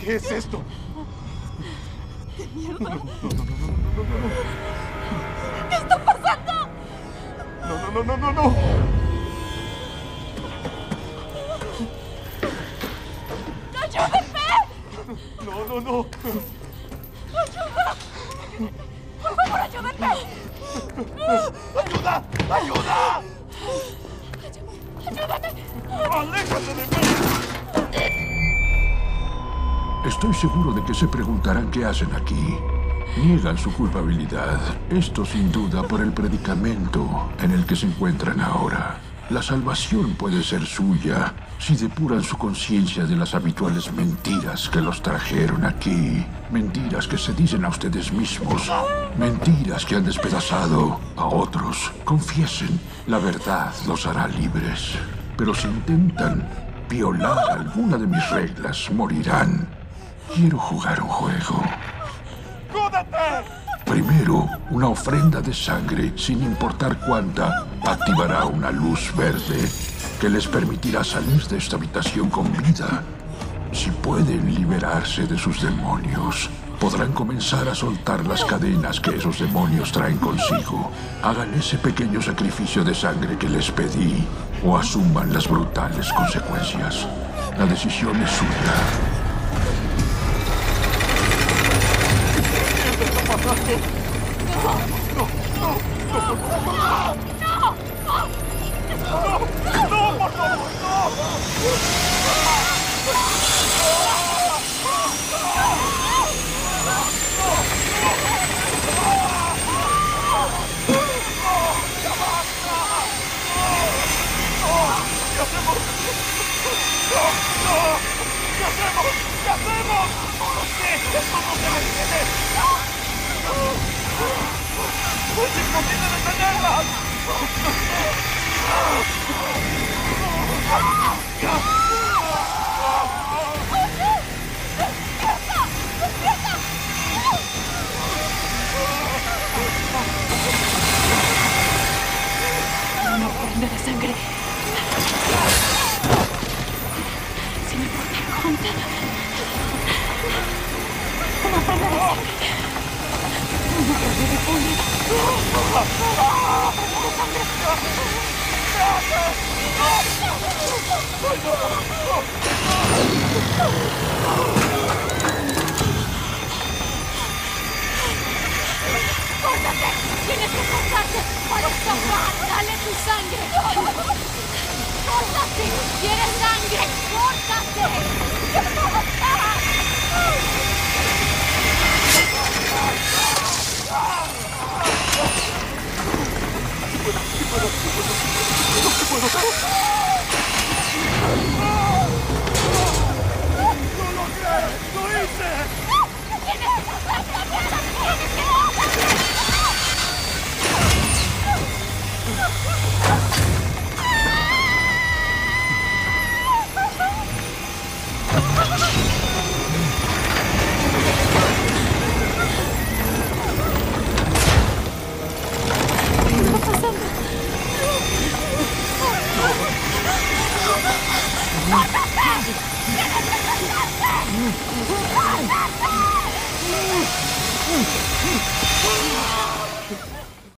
¿Qué es esto? ¿Qué mierda? No. ¿Qué está pasando? No. ¡Ayúdenme! No. ¡Ayuda! ¡Por favor, ayúdenme! ¡Ayuda! ¡Ayúdame! ¡Aléjate de mí! Estoy seguro de que se preguntarán qué hacen aquí. Niegan su culpabilidad. Esto sin duda por el predicamento en el que se encuentran ahora. La salvación puede ser suya si depuran su conciencia de las habituales mentiras que los trajeron aquí. Mentiras que se dicen a ustedes mismos. Mentiras que han despedazado a otros. Confiesen, la verdad los hará libres. Pero si intentan violar alguna de mis reglas, morirán. Quiero jugar un juego. ¡Cúdete! Primero, una ofrenda de sangre, sin importar cuánta, activará una luz verde que les permitirá salir de esta habitación con vida. Si pueden liberarse de sus demonios, podrán comenzar a soltar las cadenas que esos demonios traen consigo. Hagan ese pequeño sacrificio de sangre que les pedí o asuman las brutales consecuencias. La decisión es suya. ¿Qué hacemos? ¡Esto no se detiene! ¡Es imposible detenerlas! Una ofrenda de sangre. Si me puedo dar cuenta. Una ofrenda de sangre. Una ofrenda de sangre. ¡Córtate! ¡Tienes que cortarte! ¡Para escapar! ¡Dale tu sangre! ¡Córtate! ¿Quieres sangre? ¡Córtate! ¡No lo crees! ¡Lo hice! ¡Tienes que cortarte! ¡Tienes que cortarte!